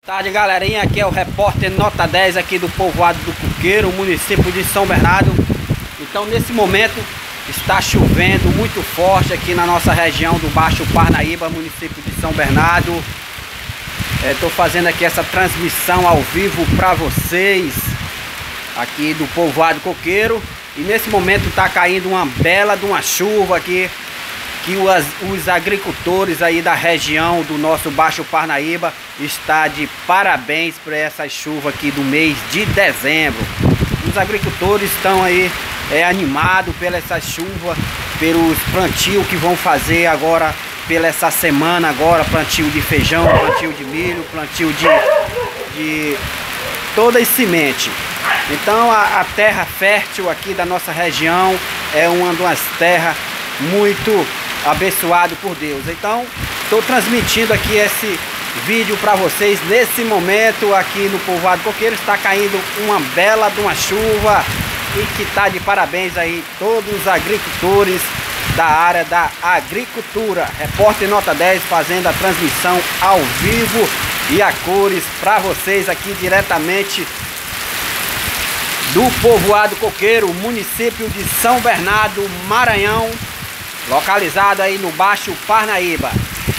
Boa tarde, galerinha, aqui é o repórter Nota 10 aqui do povoado do Coqueiro, município de São Bernardo. Então nesse momento está chovendo muito forte aqui na nossa região do Baixo Parnaíba, município de São Bernardo. Estou fazendo aqui essa transmissão ao vivo para vocês aqui do povoado Coqueiro. E nesse momento está caindo uma bela de uma chuva aqui, que os agricultores aí da região do nosso Baixo Parnaíba está de parabéns por essa chuva aqui do mês de dezembro. Os agricultores estão aí animados pela essa chuva, pelos plantios que vão fazer agora, pela essa semana agora, plantio de feijão, plantio de milho, plantio de toda a semente. Então a terra fértil aqui da nossa região é uma das terras muito abençoado por Deus. Então estou transmitindo aqui esse vídeo para vocês nesse momento aqui no povoado Coqueiro. Está caindo uma bela de uma chuva e que está de parabéns aí todos os agricultores da área da agricultura. Repórter Nota 10 fazendo a transmissão ao vivo e a cores para vocês aqui diretamente do povoado Coqueiro, município de São Bernardo, Maranhão, localizado aí no Baixo Parnaíba.